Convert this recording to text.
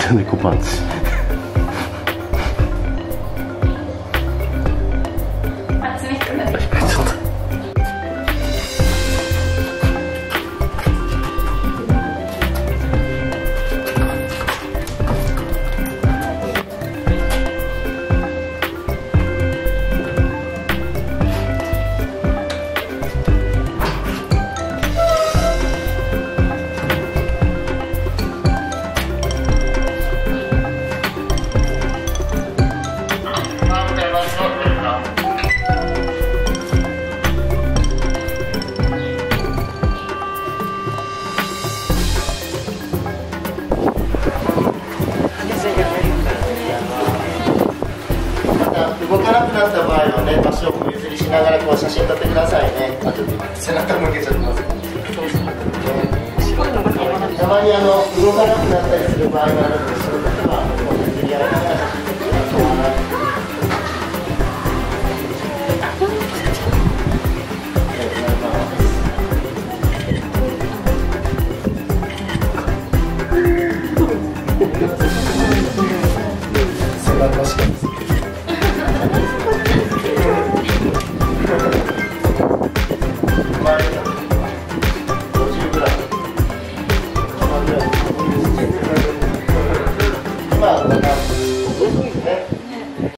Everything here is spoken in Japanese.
スナネコパンチ。 動かなくなった場合はね、場所を譲りしながらこう写真撮ってくださいね。背中向けちゃってます。たまに動かなくなったりする場合があるので、その時はこう譲り合いながら写真撮ってください。ありがとうございます。